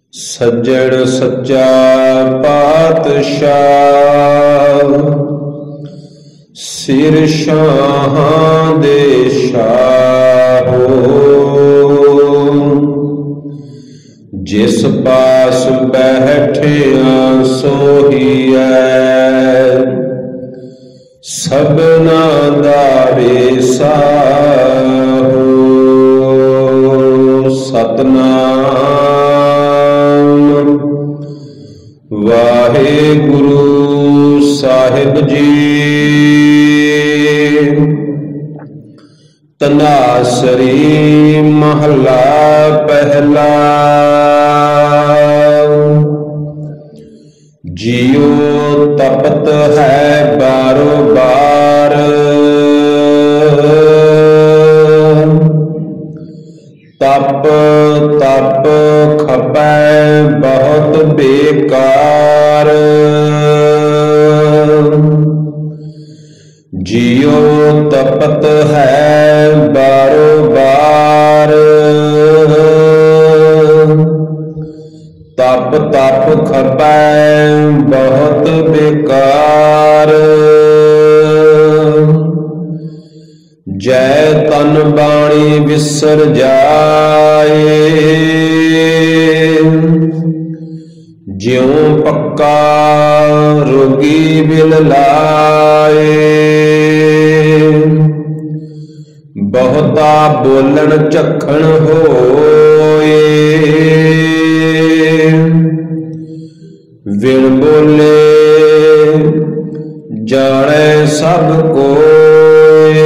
ਸੱਜਣ ਸੱਚਾ ਪਾਤਸ਼ਾਹ ਸਿਰ ਸ਼ਾਹਾਂ ਦੇ ਸ਼ਾਹੋ। ਜਿਸ ਪਾਸ ਬੈਠਿਆ ਸੋਹੀਐ ਸਭਨਾ ਦਾ ਰੇਸਾਹੋ। ਸਤਨਾਮ ਵਾਹਿਗੁਰੂ ਸਾਹਿਬ ਜੀ। ਧਨਾਸਰੀ ਮਹਲਾ ਪਹਿਲਾ। ਜਿਉ ਤਪਤ ਹੈ ਬਾਰੋ ਬਾਰ ਤਪ ਤਪ ਖਪੈ ਬਹੁਤ ਬੇਕਾਰ। ਜਿਉ ਤਪਤ ਹੈ ਬਾਰੋ ਬਾਰ ਤਪ ਤਪ ਖਪੈ ਬਹੁਤ ਬੇਕਾਰ। ਜੈ ਤਨ ਬਾਣੀ ਵਿਸਰ ਜਾਏ ਜਿਉ ਪੱਕਾ ਰੋਗੀ ਬਿਲ ਲਾਏ। ਬਹੁਤਾ ਬੋਲਣ ਝੱਖਣ ਹੋਏ ਵਿਣ ਬੋਲੇ ਜਾਣੈ ਸਭ ਕੋਇ।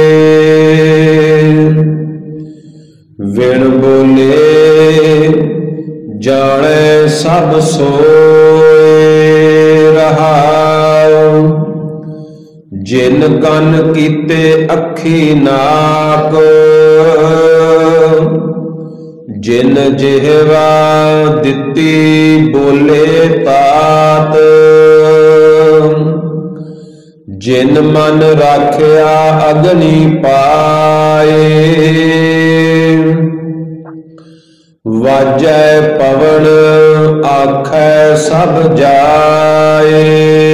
ਵਿਣ ਬੋਲੇ ਜਾਣੈ ਸਭ ਸੋਇ। ਰਹਾਉ ਜਿਨ ਕੰਨ ਕੀਤੇ ਅੱਖੀ ਨਾਕ ਜਿਨ ਜਿਹਵਾ ਦਿੱਤੀ ਬੋਲੇ ਤਾਤ। ਜਿਨ ਮਨ ਰਾਖਿਆ ਅਗਨੀ ਪਾਏ ਵਾਜੈ ਪਵਨ ਆਖੈ ਸਭ ਜਾਏ।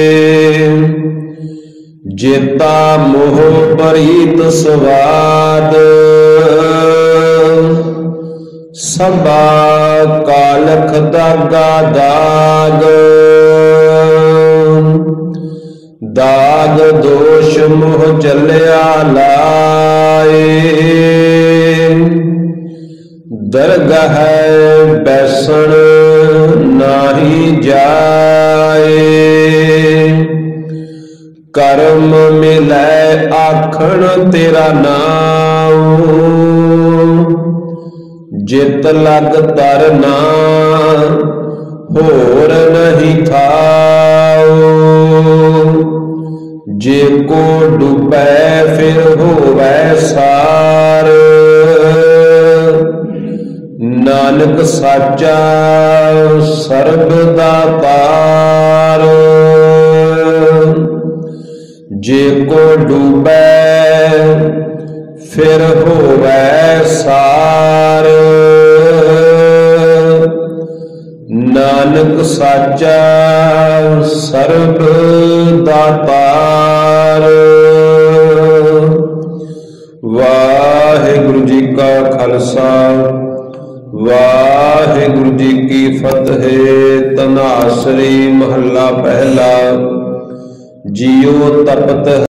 ਜੇਤਾ ਮੋਹ ਪ੍ਰੀਤ ਸਵਾਦ ਸਭਾ ਕਾਲਖ ਦਾਗਾ ਦਾਗ। ਦਾਗ ਦੋਸ਼ ਮੋਹ ਚੱਲਿਆ ਲਾਏ ਦਰਗਹ ਬੈਸਣ ਨਾਹੀ ਜਾਏ। ਕਰਮ ਮਿਲੈ ਆਖਣ ਤੇਰਾ ਨਾਮ ਜਿਤ ਲਗ ਤਰਨਾ ਹੋਰ ਨਹੀਂ ਥਾਉ। ਜੇ ਕੋ ਡੁਬੈ ਫਿਰ ਹੋਵੈ ਸਾਰ ਨਾਨਕ ਸਾਚਾ ਸਰਬ ਦਾਤਾਰ। ਜੇ ਕੋ ਡੁਬੈ ਫਿਰ ਹੋਵੈ ਸਾਰ ਨਾਨਕ ਸਾਚਾ ਸਰਬ ਦਾਤਾਰ। ਵਾਹਿਗੁਰੂ ਜੀ ਕਾ ਖਾਲਸਾ ਵਾਹਿਗੁਰੂ ਜੀ ਕੀ ਫਤਿਹ। ਧਨਾਸਰੀ ਮਹੱਲਾ ਪਹਿਲਾ। ਜਿਉ ਤਪਤ